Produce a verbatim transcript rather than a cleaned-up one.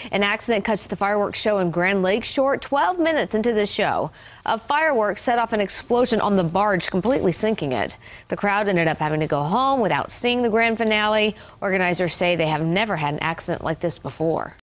An accident cuts the fireworks show in Grand Lake short twelve minutes into the show. A fireworks set off an explosion on the barge, completely sinking it. The crowd ended up having to go home without seeing the grand finale. Organizers say they have never had an accident like this before.